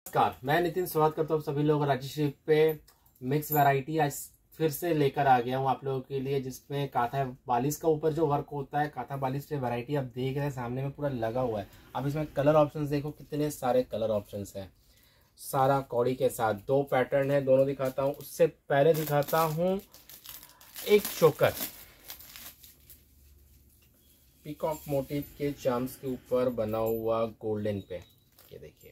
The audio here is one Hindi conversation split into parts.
नमस्कार, मैं नितिन स्वागत करता हूँ सभी लोग राजश्री पे। मिक्स वैरायटी आज फिर से लेकर आ गया हूँ आप लोगों के लिए, जिसमें काथा बालिश का ऊपर जो वर्क होता है, काथा बालिश पे वैरायटी आप देख रहे हैं सामने में पूरा लगा हुआ है। अब इसमें कलर ऑप्शंस देखो, कितने सारे कलर ऑप्शंस हैं। सारा कौड़ी के साथ दो पैटर्न है, दोनों दिखाता हूँ। उससे पहले दिखाता हूँ एक चोकर पीकॉक मोटिव के चार्म्स के ऊपर बना हुआ गोल्डन पे। ये देखिए,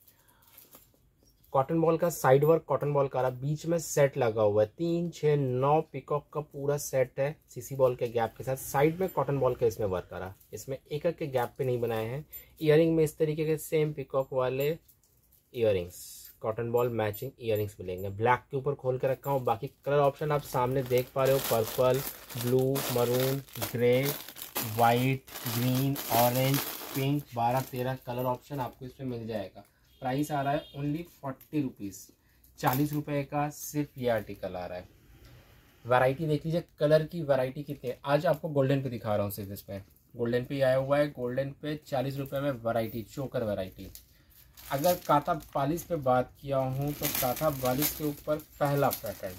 कॉटन बॉल का साइड वर्क कॉटन बॉल का रहा, बीच में सेट लगा हुआ है। 3, 6, 9 पिकॉक का पूरा सेट है सीसी बॉल के गैप के साथ। साइड में कॉटन बॉल का इसमें वर्क करा, इसमें एक एक के गैप पे नहीं बनाए हैं। ईयरिंग में इस तरीके के सेम पिकॉक वाले earrings, cotton ball matching earrings मिलेंगे। ब्लैक के ऊपर खोल के रखा हूँ। बाकी कलर ऑप्शन आप सामने देख पा रहे हो, purple, blue, maroon, grey, white, green, orange, pink, 12-13 colour option आपको इसमें मिल जाएगा। प्राइस आ रहा है ओनली 40 रुपीज़, 40 रुपये का सिर्फ ये आर्टिकल आ रहा है। वैरायटी देख लीजिए, कलर की वैरायटी कितनी है। आज आपको गोल्डन पे दिखा रहा हूँ, सिर्फ इसमें गोल्डन पे आया हुआ है। गोल्डन पे 40 रुपये में वैरायटी, चोकर वैरायटी। अगर काथा बालिश पे बात किया हूँ तो काथा बालिश के ऊपर पहला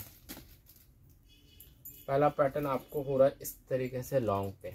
पैटर्न आपको हो रहा है इस तरीके से लॉन्ग पे।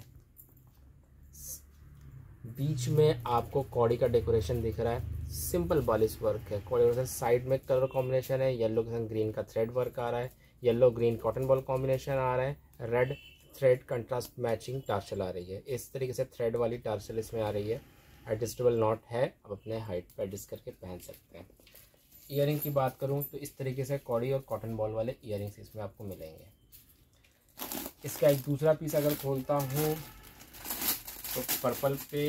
बीच में आपको कौड़ी का डेकोरेशन दिख रहा है, सिंपल बालिश वर्क है। कौड़ी के साइड में कलर कॉम्बिनेशन है, येलो के साथ ग्रीन का थ्रेड वर्क आ रहा है, yellow green cotton ball combination आ रहा है, red thread contrast matching tassel आ रही है। इस तरीके से थ्रेड वाली टार्सल इसमें आ रही है। एडजस्टेबल नॉट है, आप अपने हाइट पर एडजस्ट करके पहन सकते हैं। ईयरिंग की बात करूँ तो इस तरीके से कौड़ी और कॉटन बॉल वाले ईयरिंग्स इसमें आपको मिलेंगे। इसका एक दूसरा पीस अगर खोलता हूँ तो पर्पल पे,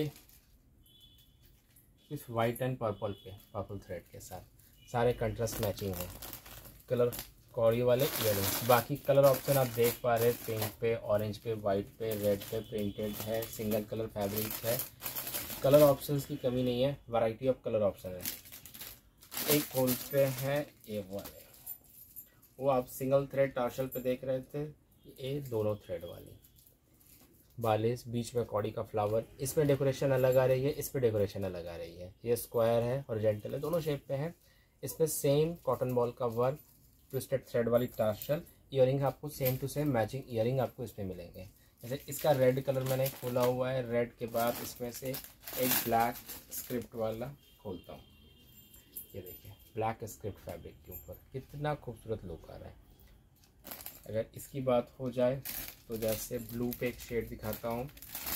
इस वाइट एंड पर्पल पे, पर्पल थ्रेड के साथ सारे कंट्रास्ट मैचिंग है। कलर कौड़ी वाले ईयरिंग्स। बाकी कलर ऑप्शन आप देख पा रहे हैं, पिंक पे, ऑरेंज पे, वाइट पे, रेड पे प्रिंटेड है। सिंगल कलर फैब्रिक है। कलर ऑप्शंस की कमी नहीं है, वैरायटी ऑफ कलर ऑप्शन है। एक खोलते हैं ये वाले, वो आप सिंगल थ्रेड टार्शल पे देख रहे थे, ये दोनों थ्रेड वाली बालिश, बीच में कौड़ी का फ्लावर। इसमें डेकोरेशन अलग आ रही है, इस पर डेकोरेशन अलग आ रही है। ये स्क्वायर है, हॉरिजॉन्टल है, दोनों शेप पे है। इसमें सेम कॉटन बॉल का वर्क, ट्विस्टेड थ्रेड वाली टार्शल। ईयरिंग आपको same to same matching earring आपको इसमें मिलेंगे। जैसे इसका रेड कलर मैंने खोला हुआ है, रेड के बाद इसमें से एक ब्लैक स्क्रिप्ट वाला खोलता हूँ। ये देखिए, ब्लैक स्क्रिप्ट फैब्रिक के ऊपर कितना खूबसूरत लुक आ रहा है। अगर इसकी बात हो जाए तो जैसे ब्लू पे एक शेड दिखाता हूँ,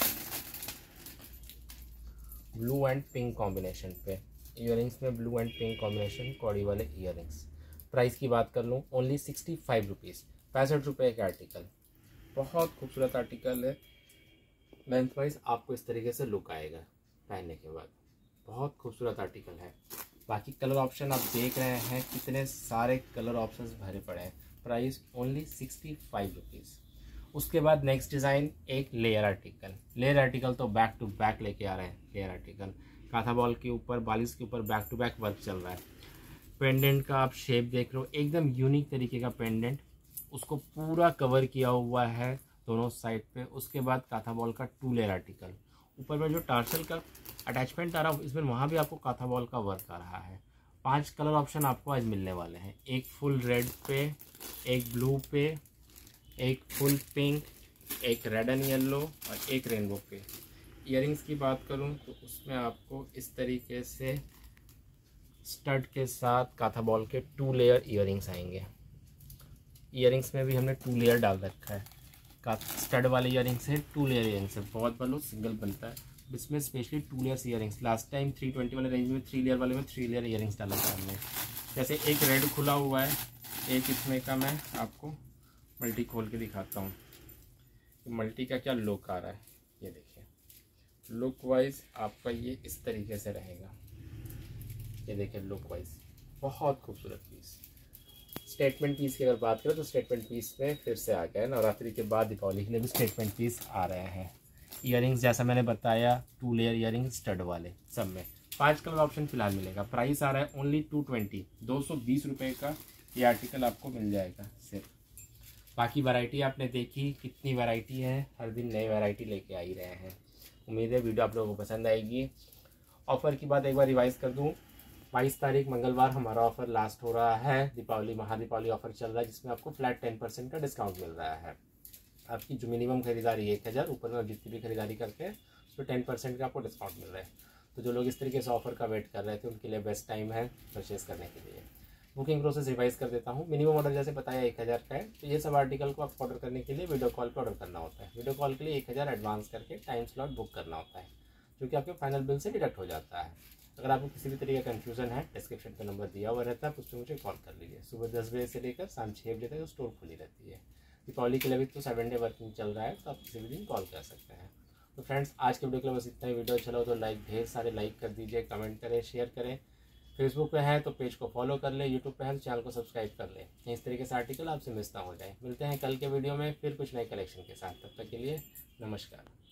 ब्लू एंड पिंक कॉम्बिनेशन पे ईयरिंग्स में, ब्लू एंड पिंक कॉम्बिनेशन कौड़ी वाले ईयरिंग्स। प्राइस की बात कर लूँ, ओनली 65 रुपीज़, 65 रुपये का आर्टिकल। बहुत खूबसूरत आर्टिकल है। लेंथ वाइज आपको इस तरीके से लुक आएगा पहनने के बाद। बहुत खूबसूरत आर्टिकल है। बाकी कलर ऑप्शन आप देख रहे हैं, कितने सारे कलर ऑप्शंस भरे पड़े हैं। Price only 65 rupees. उसके बाद नेक्स्ट डिज़ाइन एक लेयर आर्टिकल। लेयर आर्टिकल तो बैक टू बैक लेके आ रहे हैं। लेयर आर्टिकल काथा बॉल के ऊपर, बालिश के ऊपर बैक टू बैक वर्क चल रहा है। पेंडेंट का आप शेप देख रहे हो, एकदम यूनिक तरीके का पेंडेंट, उसको पूरा कवर किया हुआ है दोनों साइड पे। उसके बाद काथा बॉल का 2 लेयर आर्टिकल। ऊपर में जो टार्सल का अटैचमेंट आ रहा है, इसमें वहाँ भी आपको काथा बॉल का वर्क आ रहा है। 5 कलर ऑप्शन आपको आज मिलने वाले हैं। एक फुल रेड पे, एक ब्लू पे, एक फुल पिंक, एक रेड एंड येलो और एक रेनबो पे। ईयरिंग्स की बात करूं तो उसमें आपको इस तरीके से स्टड के साथ काथा बॉल के 2 लेयर ईयरिंग्स आएंगे। ईयरिंग्स में भी हमने 2 लेयर डाल रखा है। स्टड वाले ईयरिंग्स है, 2 लेयर ईयरिंग्स है। बहुत बार लोग सिंगल बनता है, इसमें specially 2 layers earrings. Last time 320 वाले रेंज में 3 लेयर वाले में 3 लेयर ईयरिंग्स डाला था हमने। जैसे एक रेड खुला हुआ है, एक इसमें का मैं आपको मल्टी खोल के दिखाता हूँ। मल्टी का क्या लुक आ रहा है, ये देखिए। लुक वाइज आपका ये इस तरीके से रहेगा। ये देखिए, लुक वाइज बहुत खूबसूरत पीस। स्टेटमेंट पीस की अगर बात करें तो स्टेटमेंट पीस में फिर से आ गया है। नवरात्रि के बाद दीपावली के लिए भी स्टेटमेंट पीस आ रहे हैं। ईयरिंग्स जैसा मैंने बताया, 2 लेयर ईयरिंग्स स्टड वाले, सब में 5 कलर ऑप्शन फिलहाल मिलेगा। प्राइस आ रहा है ओनली 220, 220 रुपये का ये आर्टिकल आपको मिल जाएगा सिर्फ। बाकी वैरायटी आपने देखी, कितनी वैरायटी है, हर दिन नई वैरायटी लेके आ ही रहे हैं। उम्मीद है वीडियो आप लोगों को पसंद आएगी। ऑफ़र की बात एक बार रिवाइज कर दूं, 22 तारीख मंगलवार हमारा ऑफर लास्ट हो रहा है। दीपावली महादीपावली ऑफर चल रहा है जिसमें आपको फ्लैट 10% का डिस्काउंट मिल रहा है। आपकी जो मिनिमम खरीदारी 1000, ऊपर में जितनी भी खरीदारी करते हैं उस पर 10% का आपको डिस्काउंट मिल रहा है। तो जो लोग इस तरीके से ऑफर का वेट कर रहे थे उनके लिए बेस्ट टाइम है परचेस करने के लिए। बुकिंग प्रोसेस रिवाइज कर देता हूँ। मिनिमम ऑर्डर जैसे बताया 1000 का है, तो ये सब आर्टिकल को आप ऑर्डर करने के लिए वीडियो कॉल पर ऑर्डर करना होता है। वीडियो कॉल के लिए 1000 एडवांस करके टाइम स्लॉट बुक करना होता है, जो कि आपके फाइनल बिल से डिडक्ट हो जाता है। अगर आपको किसी भी तरीके का कन्फ्यूजन है, डिस्क्रिप्शन पर नंबर दिया हुआ रहता है, उस पर मुझे कॉल कर लीजिए। सुबह 10 बजे से लेकर शाम 6 बजे तक स्टोर खुली रहती है। दीपावली के लिए भी तो 7 डे वर्किंग चल रहा है, तो आप किसी भी दिन कॉल कर सकते हैं। तो फ्रेंड्स, आज के वीडियो के लिए बस इतना ही। वीडियो अच्छा लगा तो लाइक, ढेर सारे लाइक कर दीजिए, कमेंट करें, शेयर करें। फेसबुक पे है तो पेज को फॉलो कर ले, यूट्यूब पे है तो चैनल को सब्सक्राइब कर ले। इस तरीके से आर्टिकल आपसे मिस ना हो जाए। मिलते हैं कल के वीडियो में फिर कुछ नए कलेक्शन के साथ। तब तक के लिए नमस्कार।